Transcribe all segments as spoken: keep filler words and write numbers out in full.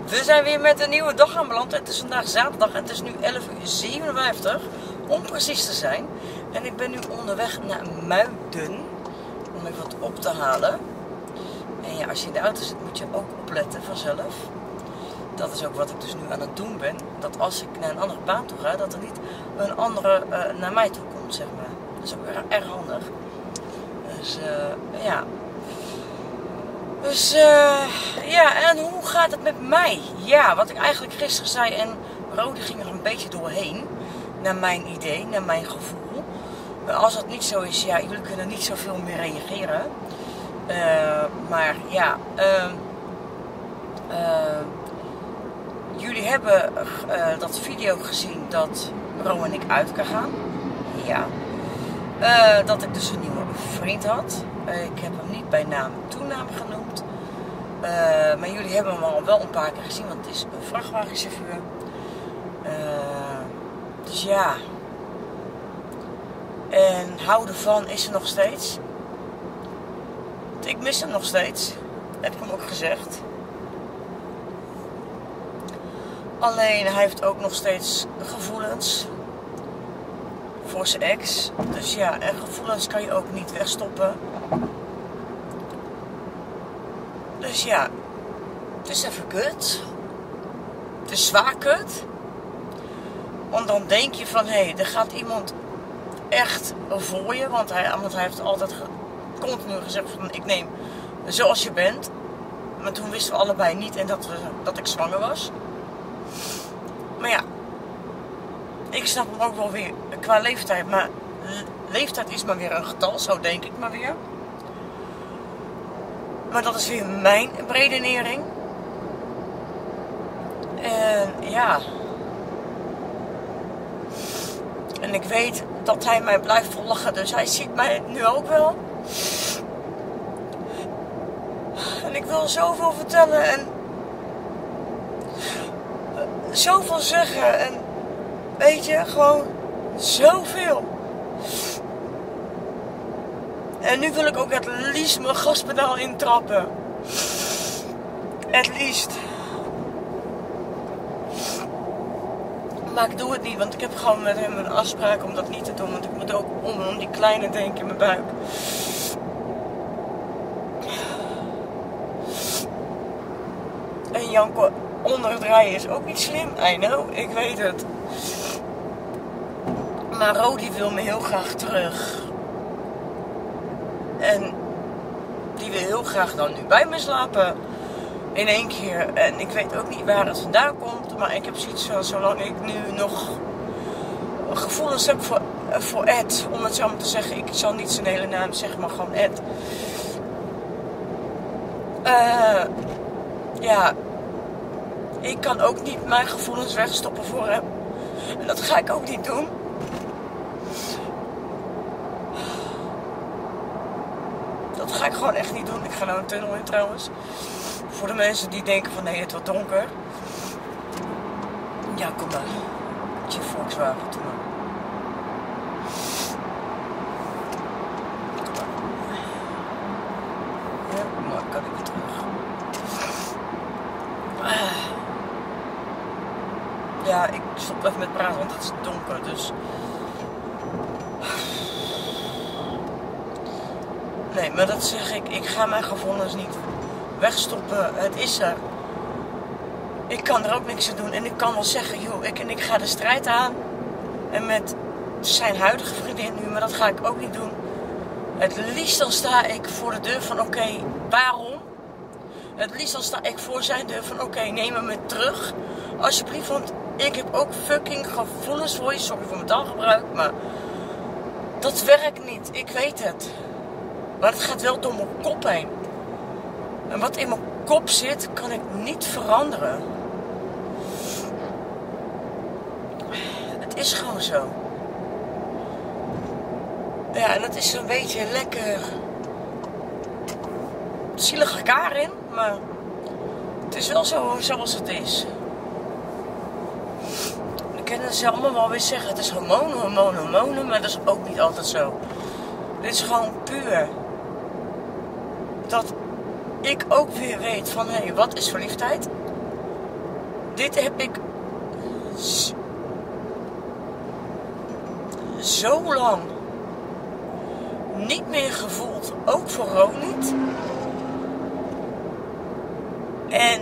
We zijn weer met een nieuwe dag aanbeland. Het is vandaag zaterdag en het is nu elf uur zevenenvijftig om precies te zijn. En ik ben nu onderweg naar Muiden om even wat op te halen. En ja, als je in de auto zit moet je ook opletten vanzelf. Dat is ook wat ik dus nu aan het doen ben. Dat als ik naar een andere baan toe ga, dat er niet een andere uh, naar mij toe komt, zeg maar. Dat is ook erg, erg handig. Dus uh, ja... Dus uh, ja, en hoe gaat het met mij? Ja, wat ik eigenlijk gisteren zei en Rode ging er een beetje doorheen. Naar mijn idee, naar mijn gevoel. Maar als dat niet zo is, ja, jullie kunnen niet zoveel meer reageren. Uh, maar ja, uh, uh, jullie hebben uh, dat video gezien dat Ro en ik uit kan gaan. Ja. Uh, dat ik dus een nieuwe vriend had. Uh, ik heb hem niet bij naam en toenaam genoemd. Uh, maar jullie hebben hem al wel een paar keer gezien, want het is een vrachtwagenchauffeur. Uh, dus ja. En houden van is er nog steeds. Ik mis hem nog steeds. Heb ik hem ook gezegd. Alleen hij heeft ook nog steeds gevoelens. Voor zijn ex. Dus ja, en gevoelens kan je ook niet wegstoppen. Dus ja, het is even kut. Het is zwaar kut. Want dan denk je van, hé, hey, er gaat iemand echt voor je. Want hij, want hij heeft altijd ge, continu gezegd van, ik neem zoals je bent. Maar toen wisten we allebei niet en dat, we, dat ik zwanger was. Maar ja, ik snap hem ook wel weer qua leeftijd. Maar leeftijd is maar weer een getal, zo denk ik maar weer. Maar dat is weer mijn redenering. En ja. En ik weet dat hij mij blijft volgen. Dus hij ziet mij nu ook wel. En ik wil zoveel vertellen. En zoveel zeggen. En weet je, gewoon zoveel. En nu wil ik ook het liefst mijn gaspedaal intrappen. Het liefst. Maar ik doe het niet, want ik heb gewoon met hem een afspraak om dat niet te doen. Want ik moet ook om, om die kleine denken in mijn buik. En janken onder het rijden is ook niet slim. I know, ik weet het. Maar Rodi wil me heel graag terug. En die wil heel graag dan nu bij me slapen. In één keer. En ik weet ook niet waar het vandaan komt. Maar ik heb zoiets van, zolang ik nu nog gevoelens heb voor, voor Ed. Om het zo maar te zeggen. Ik zal niet zijn hele naam zeggen, maar gewoon Ed. Uh, ja. Ik kan ook niet mijn gevoelens wegstoppen voor hem. En dat ga ik ook niet doen. Dat ga ik gewoon echt niet doen. Ik ga nou een tunnel in trouwens. Voor de mensen die denken van nee, het wordt donker. Ja, kom maar. Je Volkswagen, doe maar. Ja, maar kan ik weer terug. Ja, ik stop even met praten, want het is donker, dus... Nee, maar dat zeg ik. Ik ga mijn gevoelens niet wegstoppen. Het is er. Ik kan er ook niks aan doen. En ik kan wel zeggen, joh, ik, en ik ga de strijd aan. En met zijn huidige vriendin nu, maar dat ga ik ook niet doen. Het liefst dan sta ik voor de deur van, oké, okay, waarom? Het liefst dan sta ik voor zijn deur van, oké, okay, neem me met terug. Alsjeblieft, want ik heb ook fucking gevoelens voor je. Sorry voor mijn taalgebruik, maar dat werkt niet. Ik weet het. Maar het gaat wel door mijn kop heen. En wat in mijn kop zit, kan ik niet veranderen. Het is gewoon zo. Ja, en het is een beetje lekker zielige kaar in, maar het is wel zo zoals het is. Dan kunnen ze allemaal wel weer zeggen, het is hormonen, hormonen, hormonen, maar dat is ook niet altijd zo. Dit is gewoon puur. Dat ik ook weer weet van, hé, hey, wat is verliefdheid? dit heb ik z- zo lang niet meer gevoeld. Ook voor Ro niet. En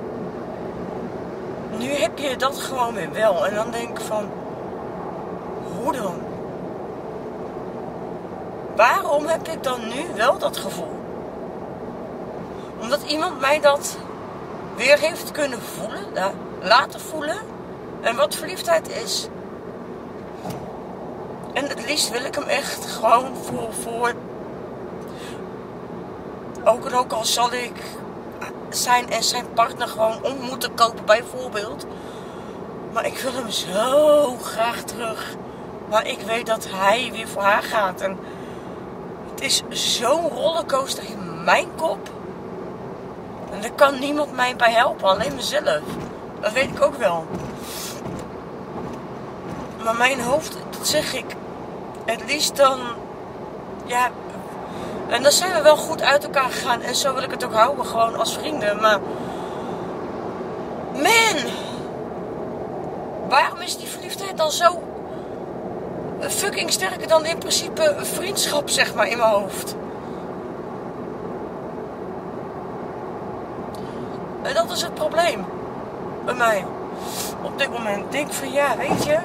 nu heb je dat gewoon weer wel. En dan denk ik van, hoe dan? Waarom heb ik dan nu wel dat gevoel? Omdat iemand mij dat weer heeft kunnen voelen, ja, laten voelen. En wat verliefdheid is. En het liefst wil ik hem echt gewoon voor, voor ook en ook al zal ik zijn en zijn partner gewoon om moeten kopen bijvoorbeeld. Maar ik wil hem zo graag terug. Maar ik weet dat hij weer voor haar gaat. En het is zo'n rollercoaster in mijn kop. En daar kan niemand mij bij helpen. Alleen mezelf. Dat weet ik ook wel. Maar mijn hoofd, dat zeg ik. Het liefst dan... Ja... En dan zijn we wel goed uit elkaar gegaan. En zo wil ik het ook houden. Gewoon als vrienden. Maar... Man! Waarom is die verliefdheid dan zo... fucking sterker dan in principe vriendschap, zeg maar, in mijn hoofd? En dat is het probleem. Bij mij. Op dit moment denk ik van ja, weet je...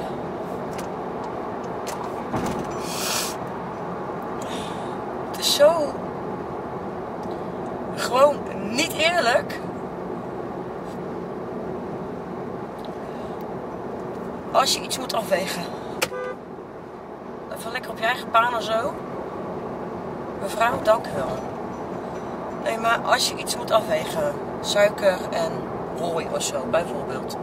Het is zo... Gewoon niet eerlijk. Als je iets moet afwegen. Even lekker op je eigen baan en zo. Mevrouw, dank u wel. Nee, maar als je iets moet afwegen. Suiker en rooi of zo, bijvoorbeeld.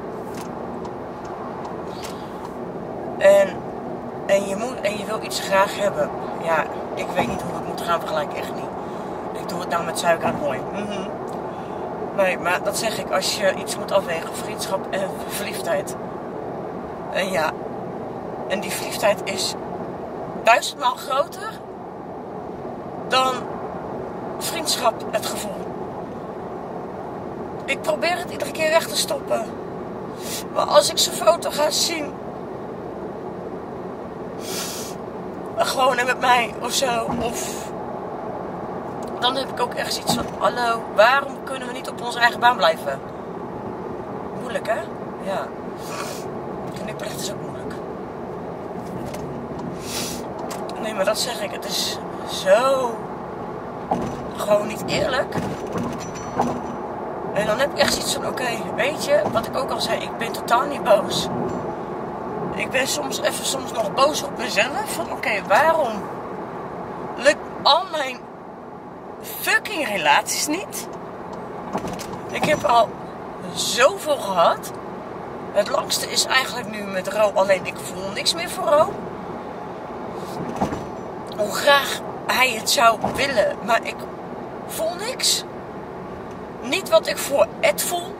En, en, je moet, en je wil iets graag hebben. Ja, ik weet niet hoe het moet gaan vergelijken, echt niet. Ik doe het nou met suiker en rooi. Mm-hmm. Nee, maar dat zeg ik. Als je iets moet afwegen, vriendschap en verliefdheid. En ja, en die verliefdheid is duizendmaal groter dan vriendschap, het gevoel. Ik probeer het iedere keer weg te stoppen. Maar als ik zijn foto ga zien, gewoon en met mij of zo, of dan heb ik ook echt zoiets van, hallo, waarom kunnen we niet op onze eigen baan blijven? Moeilijk, hè? Ja. Kniprecht is ook moeilijk. Nee, maar dat zeg ik. Het is zo gewoon niet eerlijk. En dan heb ik echt zoiets van, oké, okay, weet je, wat ik ook al zei, ik ben totaal niet boos. Ik ben soms even soms nog boos op mezelf. Van oké, okay, waarom lukt al mijn fucking relaties niet? Ik heb al zoveel gehad. Het langste is eigenlijk nu met Ro, alleen ik voel niks meer voor Ro. Hoe graag hij het zou willen, maar ik voel niks. Niet wat ik voor Ed voel.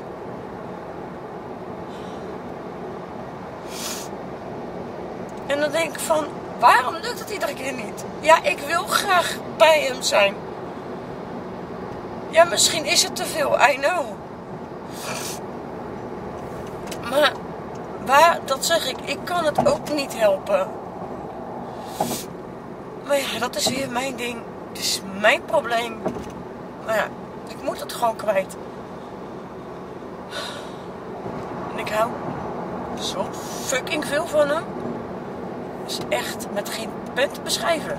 En dan denk ik van, waarom lukt het iedere keer niet? Ja, ik wil graag bij hem zijn. Ja, misschien is het te veel, I know. Maar, waar, dat zeg ik, ik kan het ook niet helpen. Maar ja, dat is weer mijn ding. Het is mijn probleem. Maar ja, ik moet het gewoon kwijt. En ik hou zo fucking veel van hem. Is echt met geen pen te beschrijven.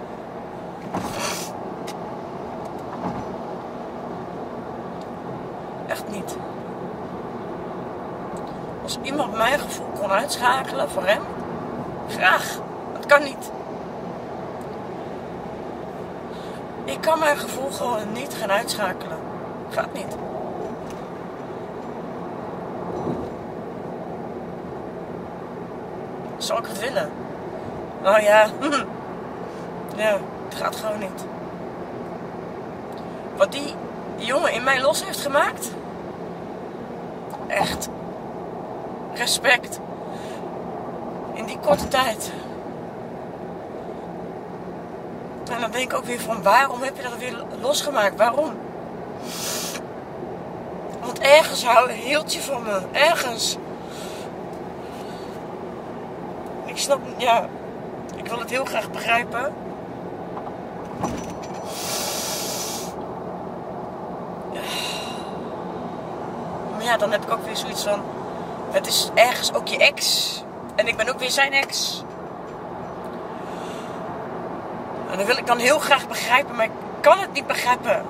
Echt niet. Als iemand mijn gevoel kon uitschakelen voor hem, graag. Dat kan niet. Ik kan mijn gevoel gewoon niet gaan uitschakelen. Gaat niet. Zou ik het willen? Nou ja, ja, het gaat gewoon niet. Wat die jongen in mij los heeft gemaakt, echt respect. In die korte tijd. En dan denk ik ook weer van, waarom heb je dat weer losgemaakt? Waarom? Want Ergens hou, hield je van me. Ergens. Ik snap, ja. Ik wil het heel graag begrijpen. Maar ja, dan heb ik ook weer zoiets van... Het is ergens ook je ex. En ik ben ook weer zijn ex. En dat wil ik dan heel graag begrijpen, maar ik kan het niet begrijpen.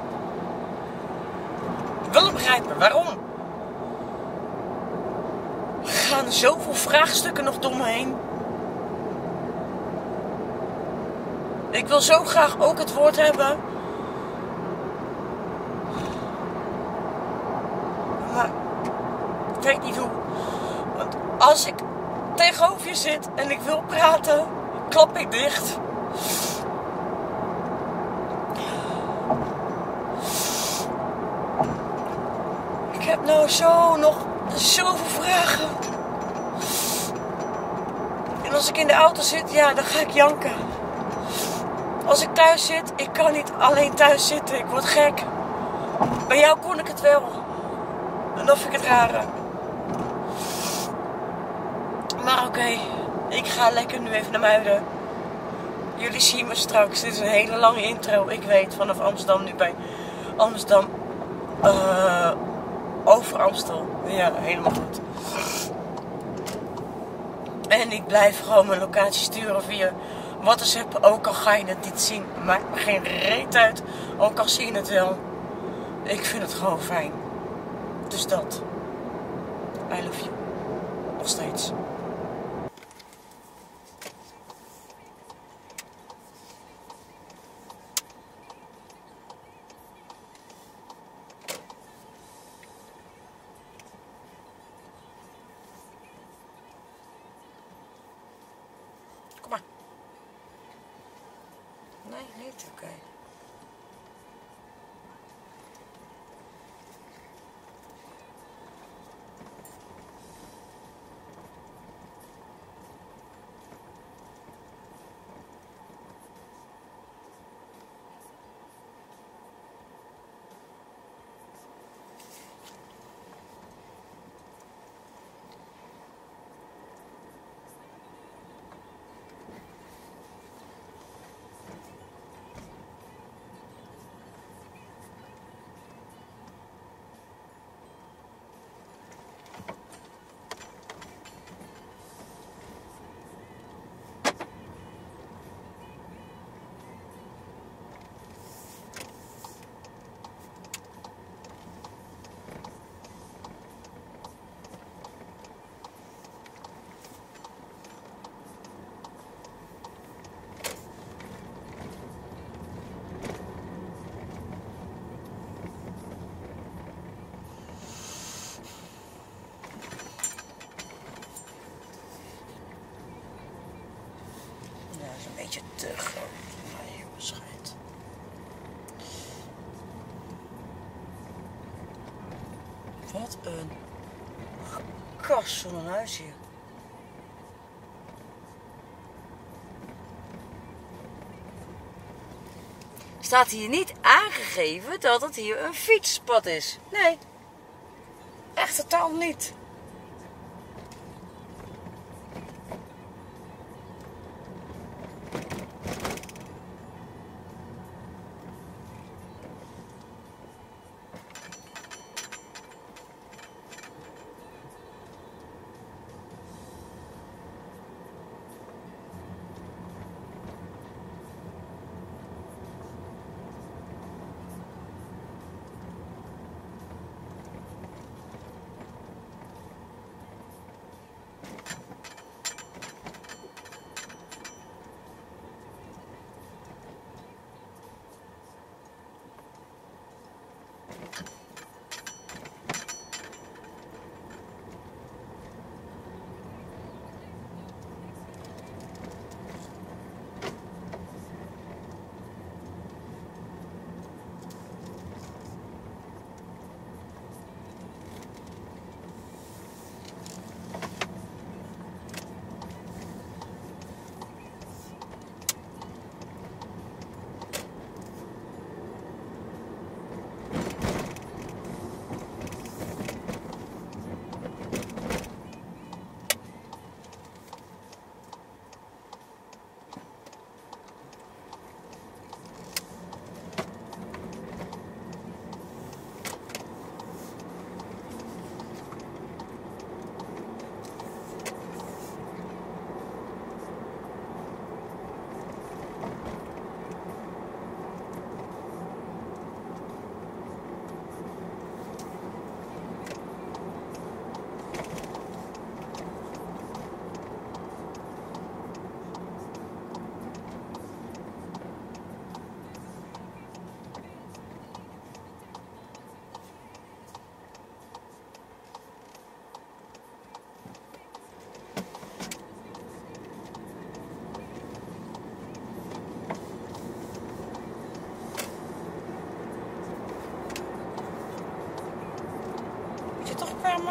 Ik wil het begrijpen. Waarom? Er gaan zoveel vraagstukken nog door me heen. Ik wil zo graag ook het woord hebben. Maar ik weet niet hoe. Want als ik tegenover je zit en ik wil praten, klap ik dicht. Ik heb nou zo nog zoveel vragen. En als ik in de auto zit, ja, dan ga ik janken. Als ik thuis zit, ik kan niet alleen thuis zitten. Ik word gek. Bij jou kon ik het wel. En dat vind ik het rare. Maar oké, okay, ik ga lekker nu even naar Muiden. Jullie zien me straks. Dit is een hele lange intro. Ik weet, vanaf Amsterdam nu bij Amsterdam. Uh, over Amstel. Ja, helemaal goed. En ik blijf gewoon mijn locatie sturen via WhatsApp. Ook al ga je het niet zien. Maakt me geen reet uit. Ook al zie je het wel. Ik vind het gewoon fijn. Dus dat. I love you. Nog steeds. Kom maar. Nee, niet. Oké. Okay. Een beetje te groot. Maar je beschijnt. Wat een kast van een huis hier. Staat hier niet aangegeven dat het hier een fietspad is? Nee. Echt totaal niet.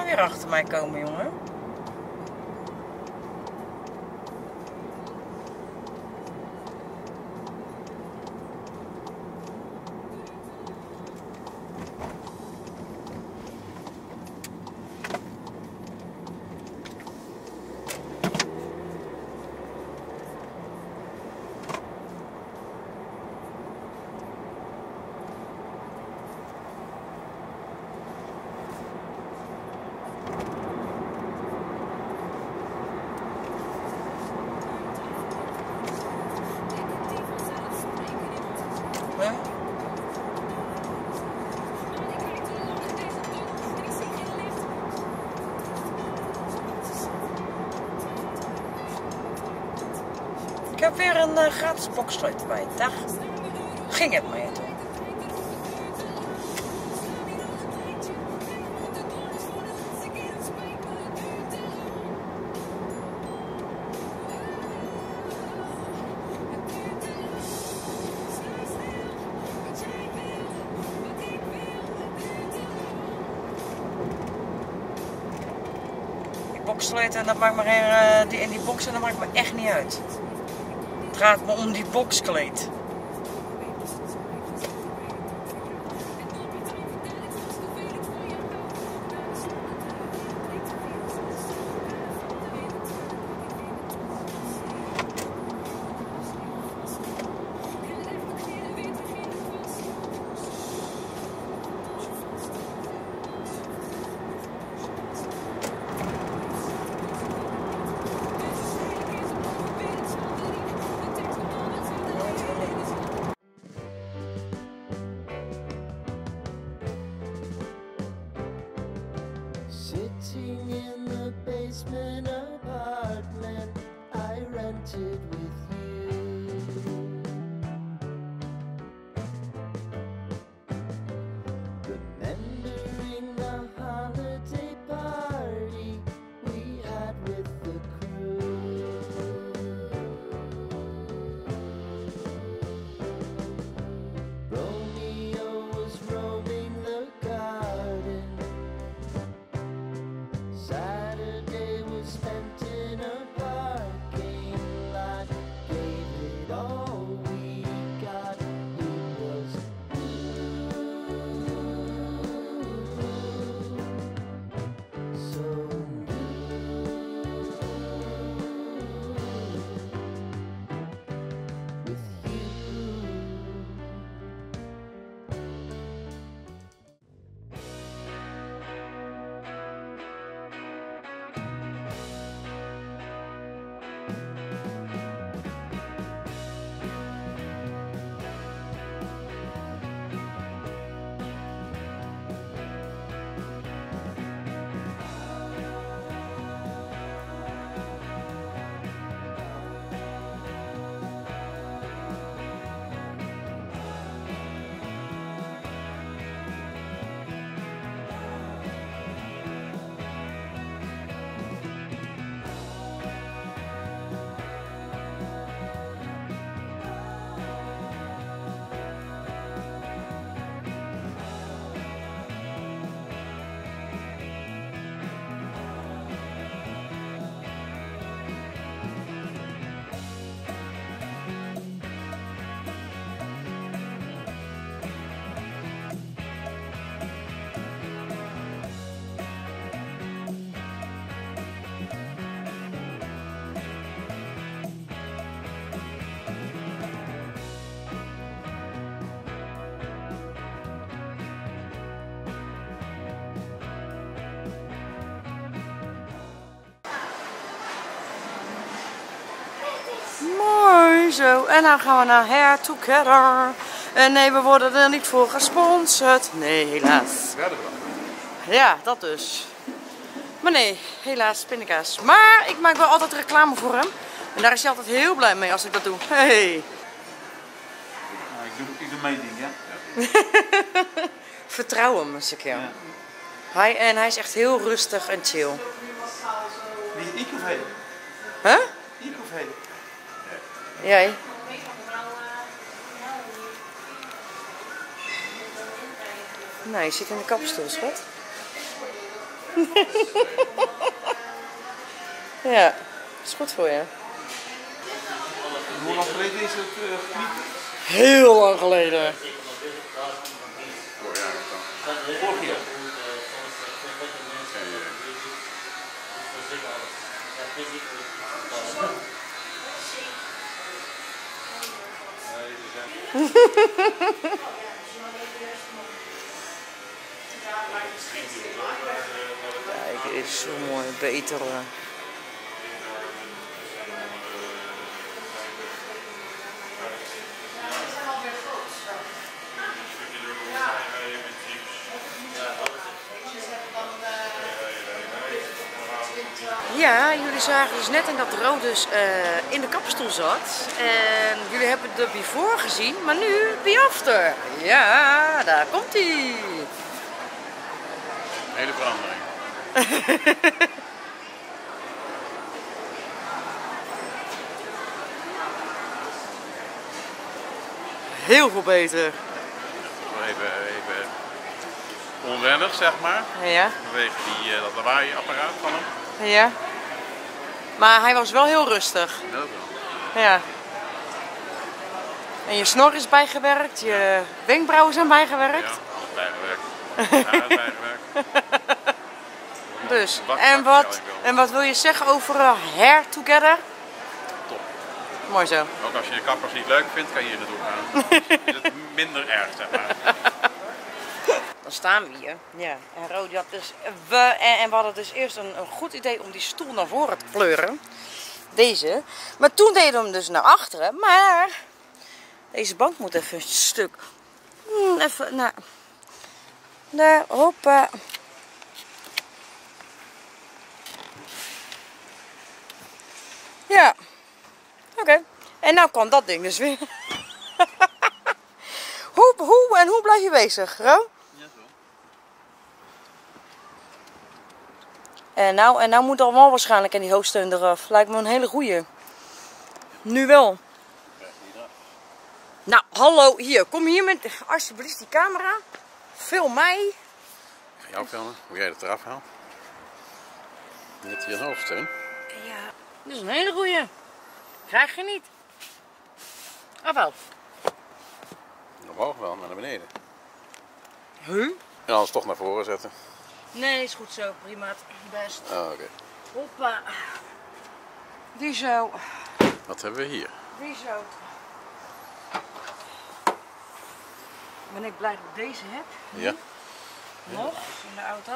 weer achter mij komen, jongen? Ik heb weer een uh, gratis boxsleutel bij. Daar ging het mee toen. Die boxsleutel, dat maakt me uh, die in die boxen, dat maakt me echt niet uit. Het gaat me om die boxkleed. Sitting in the basement apartment I rented with you. Remembering the holiday party we had with the crew. Romeo was roaming the garden. Saturday was spent in a parking lot. Gave it all we got. It was new, so new with you. Mooi zo. En dan gaan we naar Hair Together. En nee, we worden er niet voor gesponsord. Nee, helaas. Ja, dat dus. Maar nee, helaas, pindakaas. Maar ik maak wel altijd reclame voor hem. En daar is hij altijd heel blij mee als ik dat doe. Hey. Nou, ik, doe, ik doe mijn ding, ja. Ja. Vertrouw hem eens een keer. Ja. Hij, en hij is echt heel rustig en chill. Wie, ik of hij? Huh? Ik of hij? Jij? Nee, je zit in de kapstoel, schat. Ja, is goed voor je. Hoe lang geleden is het uh, gekniepen? Heel lang geleden. Vorig jaar of zo. Vorig jaar. Kijk, dit is zo mooi, beter. Ja, jullie zagen dus net in dat Ro dus uh, in de kapstoel zat. En jullie hebben de before gezien, maar nu the after. Ja, daar komt hij. Hele verandering. Heel veel beter. Even, even onwennig, zeg maar. Ja. Vanwege die, uh, dat lawaai-apparaat van hem. Ja. Maar hij was wel heel rustig. Dat wel. Ja. En je snor is bijgewerkt, je wenkbrauwen zijn bijgewerkt. Ja, alles bijgewerkt. Ja, bijgewerkt. Dus, en wat, en wat wil je zeggen over uh, Hair Together? Top. Mooi zo. Ook als je de kappers niet leuk vindt, kan je hier naartoe gaan. Is het minder erg, zeg maar. Dan staan we hier. Ja. En Ro, die had dus, we, en, en we hadden dus eerst een, een goed idee om die stoel naar voren te kleuren. Deze. Maar toen deden we hem dus naar achteren. Maar deze bank moet even een stuk. Hmm, even naar. Daar, hoppa. Ja. Oké. Okay. En nou kan dat ding dus weer. hoe, hoe en hoe blijf je bezig, Ro? Ja, zo. En nou, en nou moet allemaal waarschijnlijk in die hoofdsteun eraf. Lijkt me een hele goeie. Nu wel. Nou, hallo, hier. Kom hier met alsjeblieft die camera. Film mij. Ik ga jou filmen, hoe jij het eraf haalt. Net hier een hoofdsteun. Ja, dat is een hele goeie. Krijg je niet. Of wel? Omhoog wel, maar naar beneden. Huh? En anders toch naar voren zetten. Nee, is goed zo. Prima. Best. Oh, oké. Okay. Hoppa. Die zo. Wat hebben we hier? Die zo. Ben ik blij dat ik deze heb. Ja. Nog in de auto.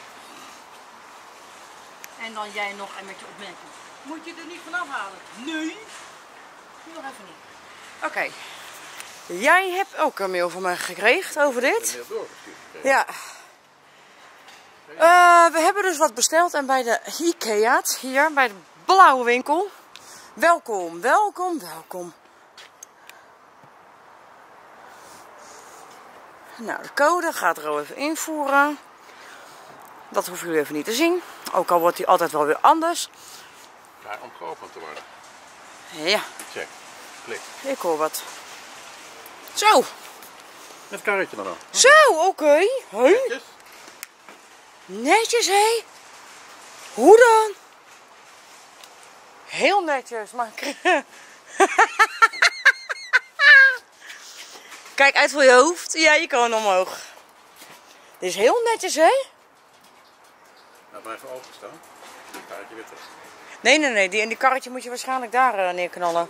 En dan jij nog en met je opmerking. Moet je er niet vanaf halen? Nee. Nu nog even niet. Oké. Okay. Jij hebt ook een mail van mij gekregen over dit. Ja. Uh, we hebben dus wat besteld en bij de Ikea's, hier bij de blauwe winkel. Welkom, welkom, welkom. Nou, de code gaat er al even invoeren. Dat hoeven jullie even niet te zien. Ook al wordt die altijd wel weer anders. Klaar om geopend te worden. Ja. Check. Klik. Ik hoor wat. Zo. Het karretje dan ook. Zo, oké. Okay. Hey. Netjes. Netjes, hé. Hoe dan? Heel netjes, maar... Kijk uit voor je hoofd. Ja, je kan omhoog. Dit is heel netjes, hè? Nou, blijf even openstaan. Het karretje weer terug. Nee, nee, nee. Die, in die karretje moet je waarschijnlijk daar uh, neerknallen.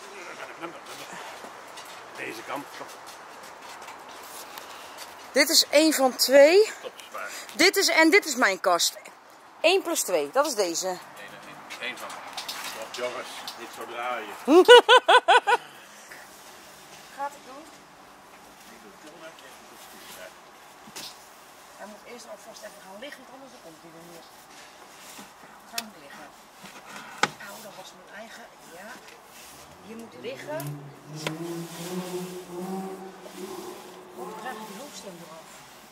Deze kant. Dit is één van twee. Top, zwaar. Dit is, en dit is mijn kast. één plus twee, dat is deze. Eén één van. Top, jongens, niet zo draaien. Gaat het doen? Hij moet eerst alvast even gaan liggen, want anders komt hij er niet. Ga moet liggen. Au, dat was mijn eigen. Ja. Je moet liggen. Hoe krijg ik die hoofdsteen eraf?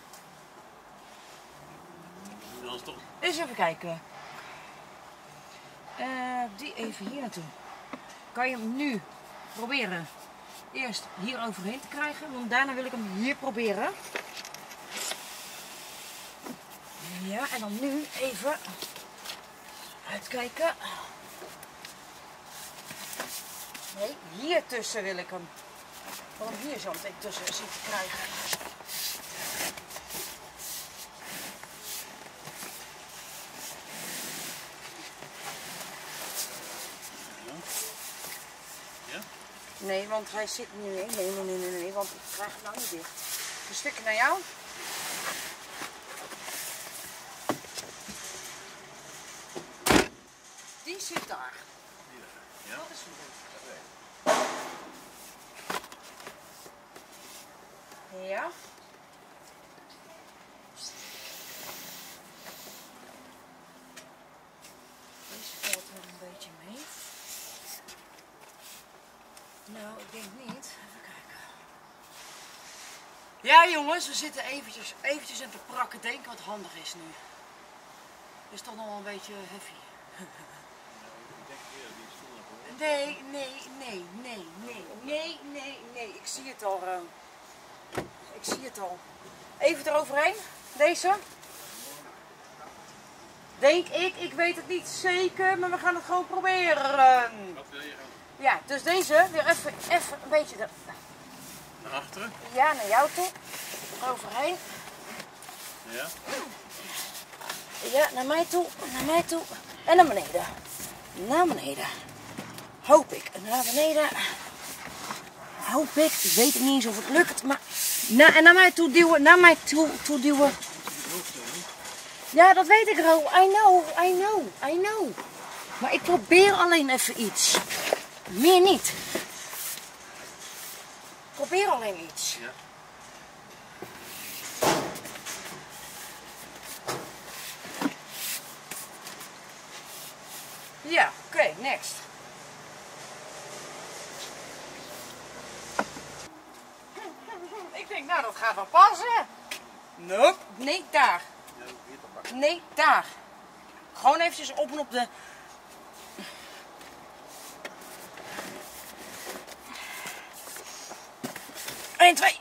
Dat is toch... Eens even kijken. Uh, die even hier naartoe. Kan je hem nu proberen eerst hier overheen te krijgen, want daarna wil ik hem hier proberen. Ja, en dan nu even uitkijken. Nee, hier tussen wil ik hem. Ik wil hem hier zo meteen tussen zien te krijgen. Ja? Nee, want hij zit nu. Nee, nee, nee, nee, nee, want ik krijg hem nou niet dicht. Een stukje naar jou. Die zit daar. Ja? Dat is goed. Ja. Deze valt er een beetje mee. Nou, ik denk niet. Even kijken. Ja jongens, we zitten eventjes, eventjes aan te prakken denken wat handig is nu. Is toch nog wel een beetje heavy. Nee, nee, nee, nee, nee, nee, nee, nee. Ik zie het al. Uh, ik zie het al. Even eroverheen. Deze. Denk ik, ik weet het niet zeker, maar we gaan het gewoon proberen. Wat wil je gaan? Ja, dus deze weer even, even een beetje de, Naar achteren? ja, naar jou toe. Eroverheen. Ja? Ja, naar mij toe, naar mij toe. En naar beneden. Naar beneden. Hoop ik. Naar beneden. Hoop ik. Ik weet niet eens of het lukt, maar... Na, en naar mij toe duwen, naar mij toe, toe duwen. Ja, dat weet ik wel. I know, I know, I know. Maar ik probeer alleen even iets. Meer niet. Ik probeer alleen iets. Ja. Ja, oké, okay, next. Ik denk, nou dat gaat wel passen. Nope. Nee, daar. Nee, daar. Gewoon eventjes op en op de... Eén, twee.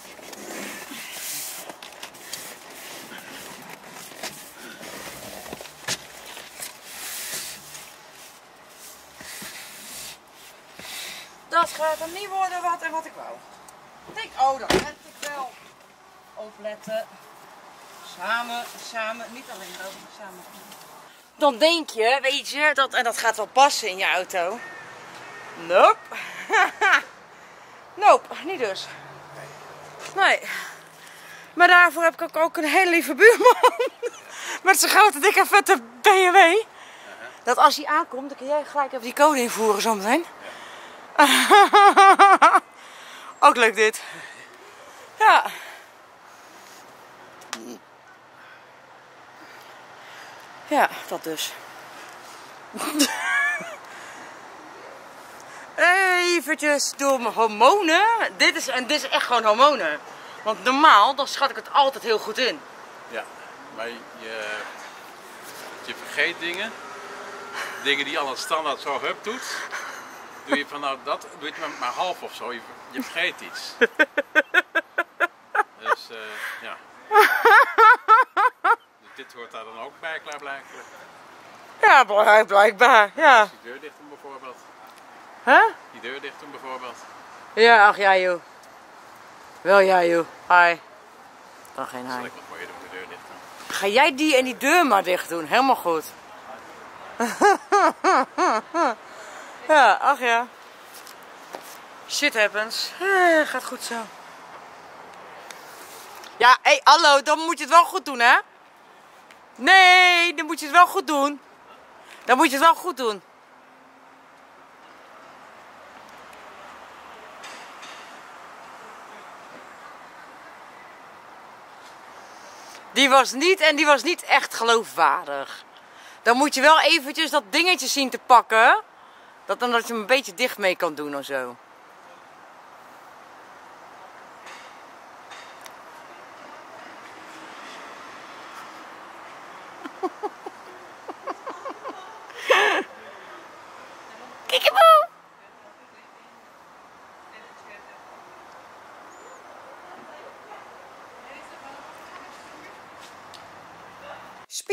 Dat gaat hem niet worden wat en wat ik wou. Ik denk, oh, dat let ik wel. Opletten. Samen, samen, niet alleen lopen, maar samen. Dan denk je, weet je, dat, en dat gaat wel passen in je auto. Nope. Nope, niet dus. Nee. Maar daarvoor heb ik ook, ook een hele lieve buurman. Met zijn grote, dikke, vette B M W. Dat als hij aankomt, dan kun jij gelijk even die code invoeren zometeen. Ook leuk dit. Ja. Ja, dat dus. Eventjes door mijn hormonen. Dit is, en dit is echt gewoon hormonen. Want normaal, dan schat ik het altijd heel goed in. Ja, maar je, je vergeet dingen. Dingen die je al een standaard zo hup doet. Doe je van nou dat, doe je het maar, maar half of zo. Je, je vergeet iets. Dus uh, ja. Dus dit hoort daar dan ook bij, klaarblijkelijk. Ja, blijk- blijkbaar. Ja. Die deur dicht doen bijvoorbeeld. Huh? Die deur dicht doen bijvoorbeeld. Ja, ach ja joh. Wel ja joh. Hi. Dan geen Zal hi. ik wat voor je doen, de deur dicht doen. Ga jij die en die deur maar dicht doen. Helemaal goed. Ja, ach ja. Shit happens. Eh, gaat goed zo. Ja, hé, hey, hallo, dan moet je het wel goed doen, hè? Nee, dan moet je het wel goed doen. Dan moet je het wel goed doen. Die was niet en die was niet echt geloofwaardig. Dan moet je wel eventjes dat dingetje zien te pakken. Dat dan dat je hem een beetje dicht mee kan doen of zo. Kiekeboe!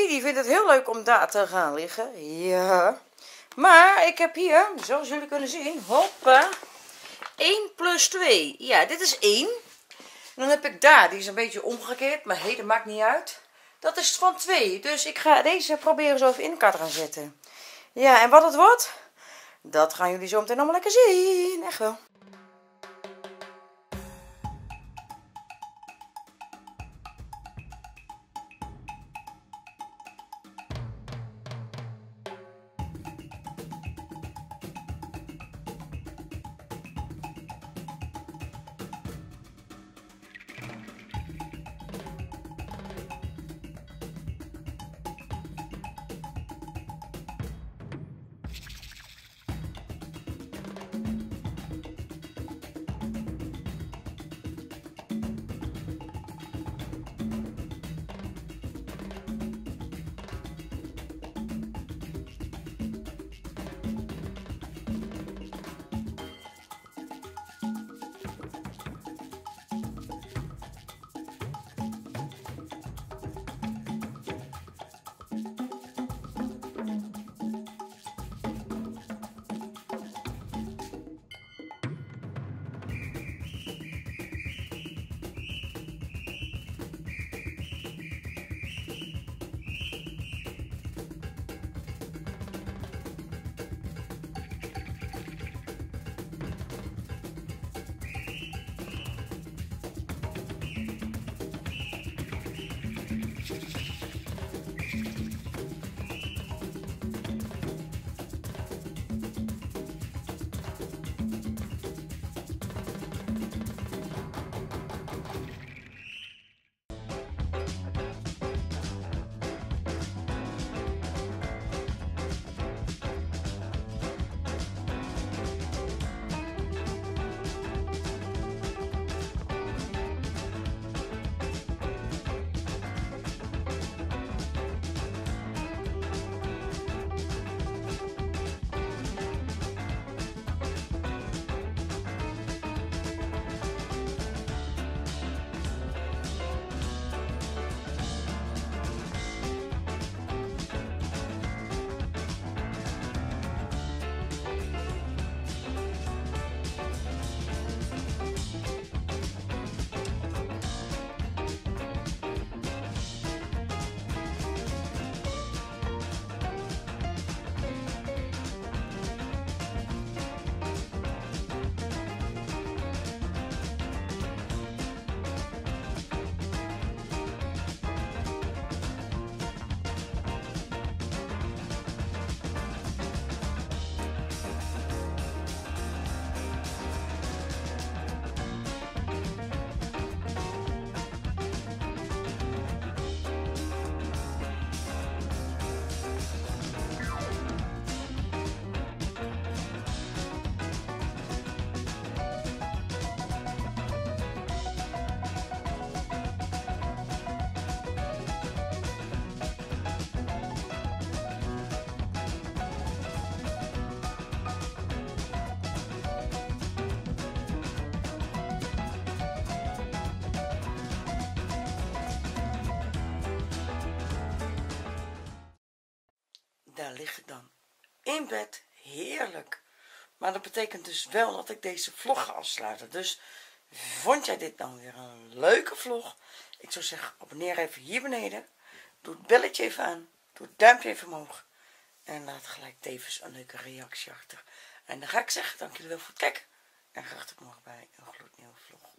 die vindt het heel leuk om daar te gaan liggen. Ja. Maar ik heb hier, zoals jullie kunnen zien, hoppa, één plus twee. Ja, dit is één. En dan heb ik daar, die is een beetje omgekeerd, maar hey, dat maakt niet uit. Dat is van twee. Dus ik ga deze proberen zo even in elkaar te gaan zetten. Ja, en wat het wordt, dat gaan jullie zo meteen allemaal lekker zien. Echt wel. Daar lig ik dan in bed, heerlijk. Maar dat betekent dus wel dat ik deze vlog ga afsluiten. Dus vond jij dit dan weer een leuke vlog? Ik zou zeggen, abonneer even hier beneden. Doe het belletje even aan. Doe het duimpje even omhoog. En laat gelijk tevens een leuke reactie achter. En dan ga ik zeggen, dank jullie wel voor het kijken. En graag tot morgen bij een gloednieuwe vlog.